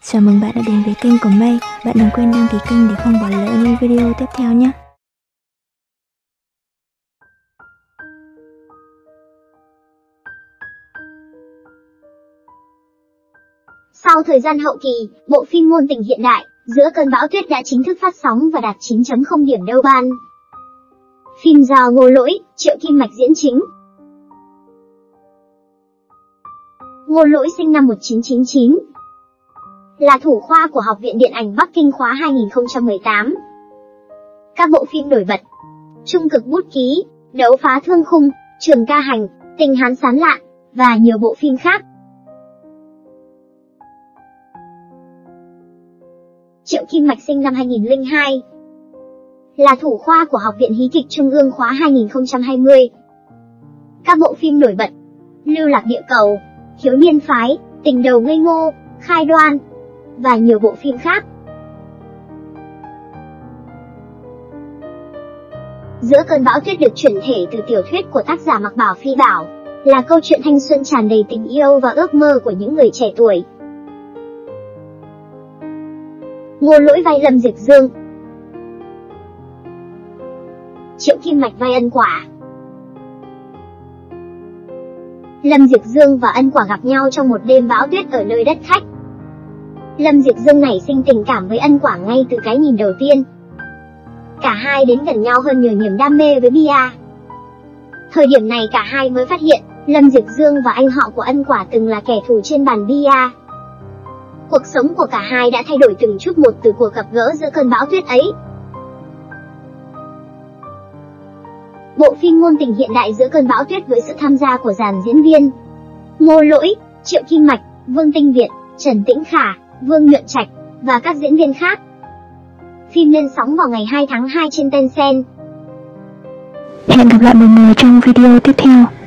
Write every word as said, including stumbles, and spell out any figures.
Chào mừng bạn đã đến với kênh của Mây. Bạn đừng quên đăng ký kênh để không bỏ lỡ những video tiếp theo nhé. Sau thời gian hậu kỳ, bộ phim ngôn tình hiện đại, Giữa cơn bão tuyết đã chính thức phát sóng và đạt chín chấm không điểm đâu ban. Phim do Ngô Lỗi, Triệu Kim Mạch diễn chính. Ngô Lỗi sinh năm một nghìn chín trăm chín mươi chín, là thủ khoa của Học viện Điện ảnh Bắc Kinh khóa hai nghìn không trăm mười tám. Các bộ phim nổi bật: Trung cực bút ký, Đấu phá thương khung, Trường ca hành, Tình hán sán lạn và nhiều bộ phim khác. Triệu Kim Mạch sinh năm hai nghìn không trăm lẻ hai, là thủ khoa của Học viện Hí kịch Trung ương khóa hai nghìn không trăm hai mươi. Các bộ phim nổi bật: Lưu lạc địa cầu, Thiếu niên phái, Tình đầu ngây ngô, Khai đoan và nhiều bộ phim khác. Giữa cơn bão tuyết được chuyển thể từ tiểu thuyết của tác giả Mạc Bảo Phi Bảo, là câu chuyện thanh xuân tràn đầy tình yêu và ước mơ của những người trẻ tuổi. Ngô Lỗi vai Lâm Diệp Dương, Triệu Kim Mạch vai Ân Quả. Lâm Diệp Dương và Ân Quả gặp nhau trong một đêm bão tuyết ở nơi đất khách. Lâm Diệp Dương nảy sinh tình cảm với Ân Quả ngay từ cái nhìn đầu tiên. Cả hai đến gần nhau hơn nhờ niềm đam mê với bia. Thời điểm này cả hai mới phát hiện, Lâm Diệp Dương và anh họ của Ân Quả từng là kẻ thù trên bàn bia. Cuộc sống của cả hai đã thay đổi từng chút một từ cuộc gặp gỡ giữa cơn bão tuyết ấy. Bộ phim ngôn tình hiện đại Giữa cơn bão tuyết với sự tham gia của dàn diễn viên Ngô Lỗi, Triệu Kim Mạch, Vương Tinh Việt, Trần Tĩnh Khả, Vương Nhuận Trạch và các diễn viên khác. Phim lên sóng vào ngày hai tháng hai trên Tencent. Hẹn gặp lại mọi người trong video tiếp theo.